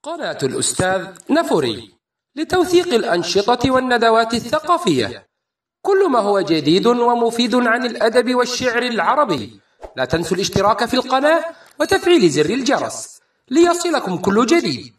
قناة الأستاذ نفوري لتوثيق الأنشطة والندوات الثقافية. كل ما هو جديد ومفيد عن الأدب والشعر العربي. لا تنسوا الاشتراك في القناة وتفعيل زر الجرس ليصلكم كل جديد.